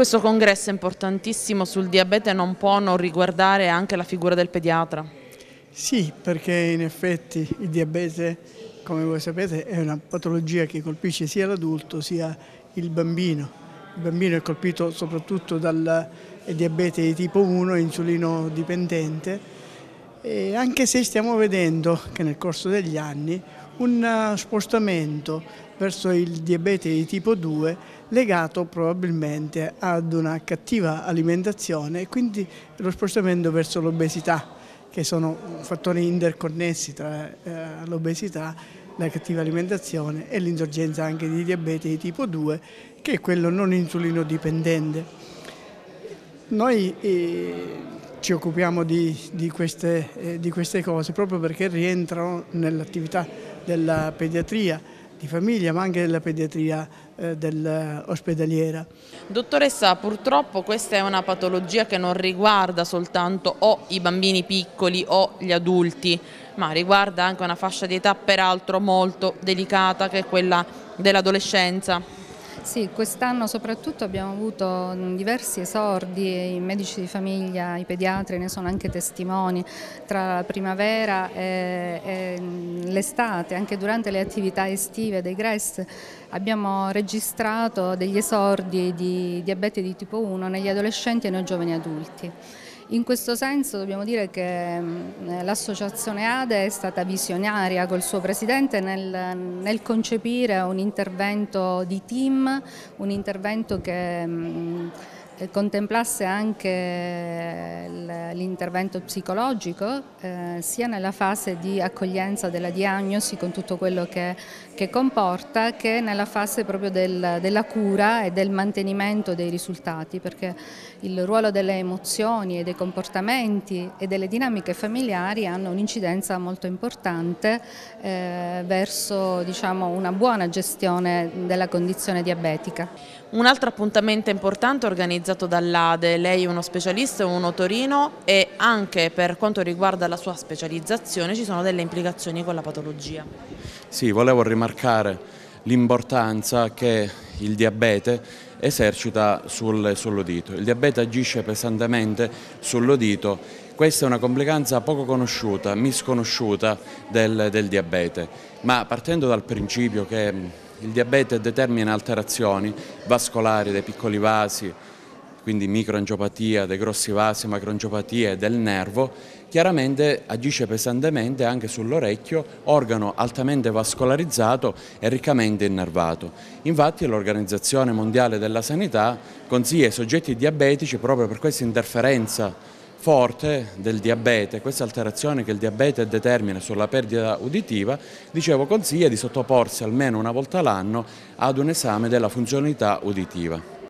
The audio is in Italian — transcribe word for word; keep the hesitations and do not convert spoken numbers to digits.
Questo congresso importantissimo sul diabete non può non riguardare anche la figura del pediatra. Sì, perché in effetti il diabete, come voi sapete, è una patologia che colpisce sia l'adulto sia il bambino. Il bambino è colpito soprattutto dal diabete di tipo uno, insulino dipendente, e anche se stiamo vedendo che nel corso degli anni un spostamento verso il diabete di tipo due legato probabilmente ad una cattiva alimentazione e quindi lo spostamento verso l'obesità, che sono fattori interconnessi tra eh, l'obesità, la cattiva alimentazione e l'insorgenza anche di diabete di tipo due, che è quello non insulino dipendente. Noi eh, ci occupiamo di, di, queste, eh, di queste cose proprio perché rientrano nell'attività della pediatria di famiglia, ma anche della pediatria eh, dell'ospedaliera. Dottoressa, purtroppo questa è una patologia che non riguarda soltanto o i bambini piccoli o gli adulti, ma riguarda anche una fascia di età peraltro molto delicata, che è quella dell'adolescenza. Sì, quest'anno soprattutto abbiamo avuto diversi esordi, i medici di famiglia, i pediatri ne sono anche testimoni, tra la primavera e, e l'estate, anche durante le attività estive dei G R E S abbiamo registrato degli esordi di diabete di tipo uno negli adolescenti e nei giovani adulti. In questo senso dobbiamo dire che l'associazione A D E è stata visionaria col suo presidente nel, nel concepire un intervento di team, un intervento che mh, contemplasse anche l'intervento psicologico eh, sia nella fase di accoglienza della diagnosi con tutto quello che, che comporta, che nella fase proprio del, della cura e del mantenimento dei risultati, perché il ruolo delle emozioni e dei comportamenti e delle dinamiche familiari hanno un'incidenza molto importante eh, verso, diciamo, una buona gestione della condizione diabetica. Un altro appuntamento importante organizzato dall'A D E, lei è uno specialista, un otorino, e anche per quanto riguarda la sua specializzazione ci sono delle implicazioni con la patologia. Sì, volevo rimarcare l'importanza che il diabete esercita sul, sull'udito. Il diabete agisce pesantemente sull'udito. Questa è una complicanza poco conosciuta, misconosciuta del, del diabete, ma partendo dal principio che il diabete determina alterazioni vascolari dei piccoli vasi, quindi microangiopatia, dei grossi vasi, macroangiopatie del nervo, chiaramente agisce pesantemente anche sull'orecchio, organo altamente vascolarizzato e riccamente innervato. Infatti l'Organizzazione Mondiale della Sanità consiglia ai soggetti diabetici, proprio per questa interferenza forte del diabete, questa alterazione che il diabete determina sulla perdita uditiva, dicevo, consiglia di sottoporsi almeno una volta l'anno ad un esame della funzionalità uditiva.